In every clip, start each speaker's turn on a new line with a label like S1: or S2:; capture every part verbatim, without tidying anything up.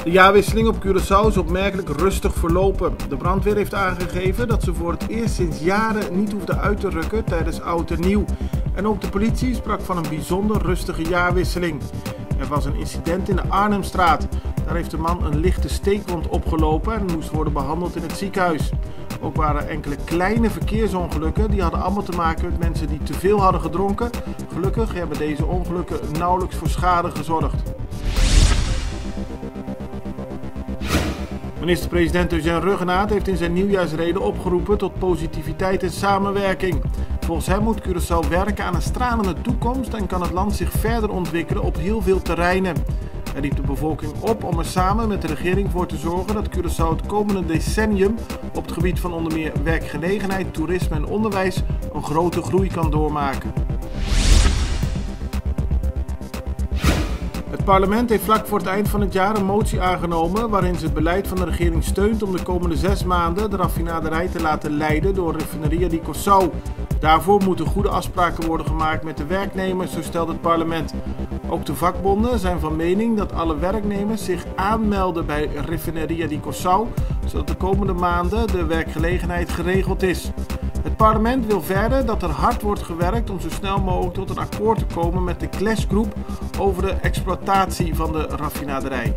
S1: De jaarwisseling op Curaçao is opmerkelijk rustig verlopen. De brandweer heeft aangegeven dat ze voor het eerst sinds jaren niet hoefde uit te rukken tijdens oud en nieuw. En ook de politie sprak van een bijzonder rustige jaarwisseling. Er was een incident in de Arnhemstraat. Daar heeft de man een lichte steekwond opgelopen en moest worden behandeld in het ziekenhuis. Ook waren enkele kleine verkeersongelukken, die hadden allemaal te maken met mensen die te veel hadden gedronken. Gelukkig hebben deze ongelukken nauwelijks voor schade gezorgd. Minister-president Eugène Ruggenaat heeft in zijn nieuwjaarsrede opgeroepen tot positiviteit en samenwerking. Volgens hem moet Curaçao werken aan een stralende toekomst en kan het land zich verder ontwikkelen op heel veel terreinen. Hij riep de bevolking op om er samen met de regering voor te zorgen dat Curaçao het komende decennium op het gebied van onder meer werkgelegenheid, toerisme en onderwijs een grote groei kan doormaken. Het parlement heeft vlak voor het eind van het jaar een motie aangenomen waarin ze het beleid van de regering steunt om de komende zes maanden de raffinaderij te laten leiden door Refineria di Curaçao. Daarvoor moeten goede afspraken worden gemaakt met de werknemers, zo stelt het parlement. Ook de vakbonden zijn van mening dat alle werknemers zich aanmelden bij Refineria di Curaçao, zodat de komende maanden de werkgelegenheid geregeld is. Het parlement wil verder dat er hard wordt gewerkt om zo snel mogelijk tot een akkoord te komen met de Clash Group over de exploitatie van de raffinaderij.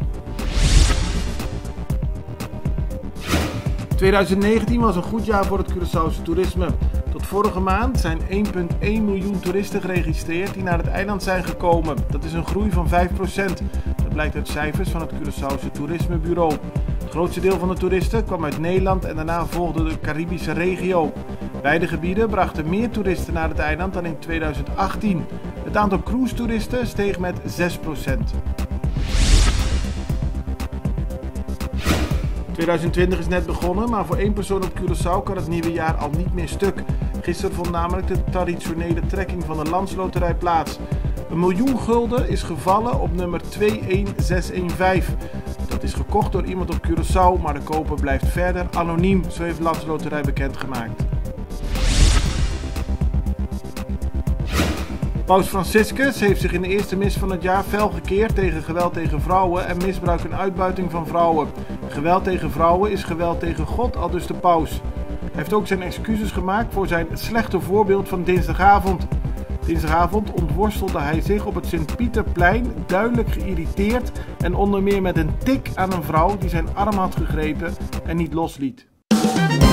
S1: tweeduizend negentien was een goed jaar voor het Curaçaose toerisme. Tot vorige maand zijn één komma één miljoen toeristen geregistreerd die naar het eiland zijn gekomen. Dat is een groei van vijf procent. Dat blijkt uit cijfers van het Curaçaose Toerismebureau. Het grootste deel van de toeristen kwam uit Nederland en daarna volgde de Caribische regio. Beide gebieden brachten meer toeristen naar het eiland dan in tweeduizend achttien. Het aantal cruise-toeristen steeg met zes procent. tweeduizend twintig is net begonnen, maar voor één persoon op Curaçao kan het nieuwe jaar al niet meer stuk. Gisteren vond namelijk de traditionele trekking van de Landsloterij plaats. Een miljoen gulden is gevallen op nummer twee één zes één vijf. Dat is gekocht door iemand op Curaçao, maar de koper blijft verder anoniem, zo heeft Landsloterij bekendgemaakt. Paus Franciscus heeft zich in de eerste mis van het jaar fel gekeerd tegen geweld tegen vrouwen en misbruik en uitbuiting van vrouwen. Geweld tegen vrouwen is geweld tegen God, aldus de paus. Hij heeft ook zijn excuses gemaakt voor zijn slechte voorbeeld van dinsdagavond. Dinsdagavond ontworstelde hij zich op het Sint-Pieterplein duidelijk geïrriteerd en onder meer met een tik aan een vrouw die zijn arm had gegrepen en niet losliet.